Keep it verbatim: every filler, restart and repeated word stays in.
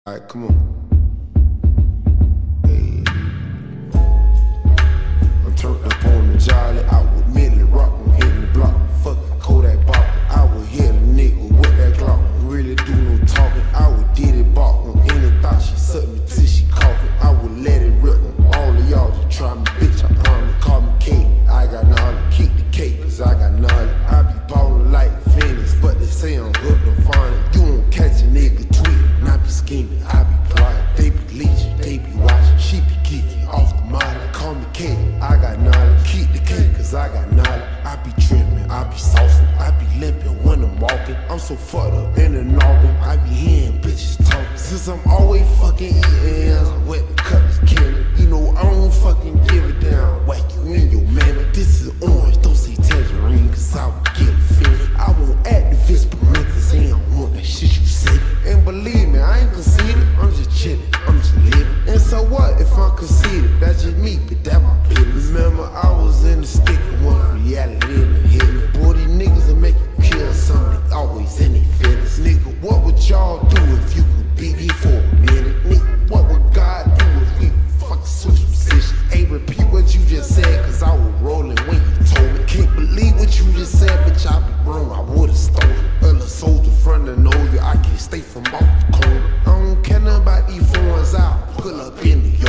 Alright, come on. Hey. I'm turned up on the jolly. I would merely rock, I'm hitting the block. Fucking Kodak Bop. I would hit a nigga with that Glock. Really do no talking. I would did it bop on any thought. She sucked me till she coughing. I would let it rip on all of y'all. Just try me, bitch. I promise. Call me cake. I got knowledge. Keep the cake, cause I got knowledge. I be ballin' like Phoenix, but they say I'm hooked on finding. You won't catch a nigga tweeting. And I be scheming. I be they be leeching, they be watching, she be geeking off the molly. Call me cake, I got knowledge. Keep the cake, cause I got knowledge. I be tripping, I be saucing, I be limping when I'm walking. I'm so fucked up in the noggin, I be hearing bitches talking. Since I'm always fucking eating, I'm wet the cup is killing. You know I don't fucking give it down. Whack you in your mammoth. This is orange, don't say tangerine, cause I will get offended. I won't activist parenthesis, I don't want that shit you say. And believe me, I ain't conceited, I'm just chillin', I'm just living. And so what if I'm conceited? That's just me, but that my business. Remember, I was in the stick and one reality and hit me. Boy, these niggas will make you kill something, always in their feelings. Nigga, what would y'all do if you could beat me for a minute? Nigga, what would God do if we fucking switch positions? Hey, repeat what you just said, cause I was rolling when you told me. Can't believe what you just said, bitch, I be wrong, I would've stolen. Other soldier front of the nose, I can't stay from off the corner. I don't care nothing about these phones, I'll pull up in the